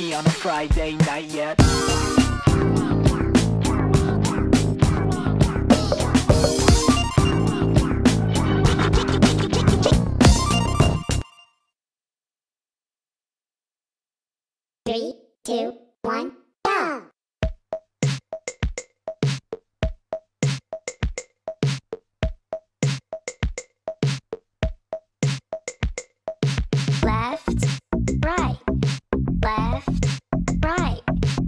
me on a Friday night yet. Three, two, one, go! Left, right, left, right.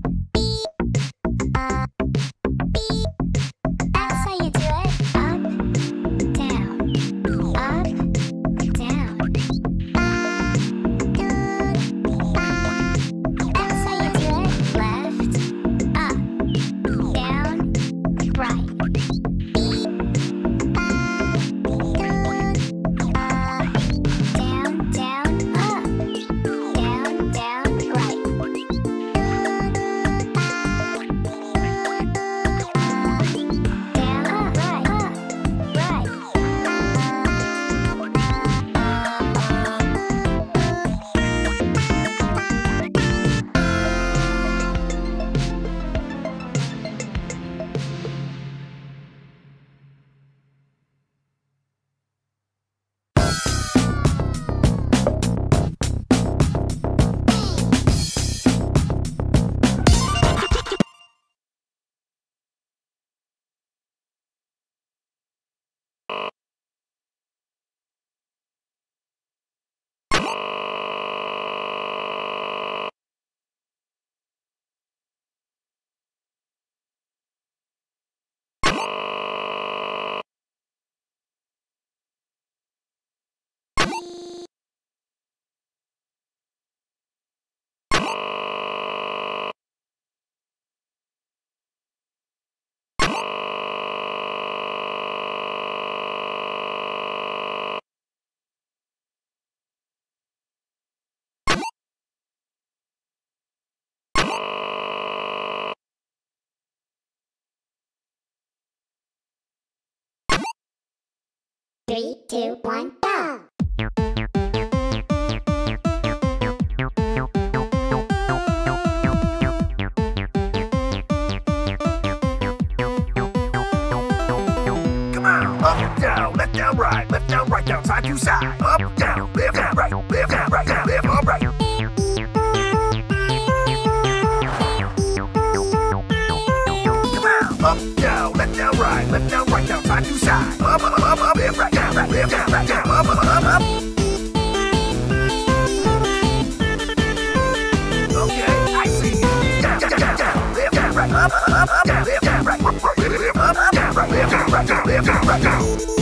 That's how you do it. Up, down, up, down. That's how you do it. Left, up, down, right. Down, down, up. Down, down, right. Down, up, right, right. Three, two, one, go! Come on, up, down, left, down, right, down, side to side. Up, down, left, down, right, left, down, right, down, left, up, right. Come on, up, down, left, down, right, down, side to side. Up, left, right, down, left, down, right, down, up. Okay, I see you. Down, down, down, left, down, right, up, down, left, down, right, left, up, down, right, left, down, right, down, left, down, right, down.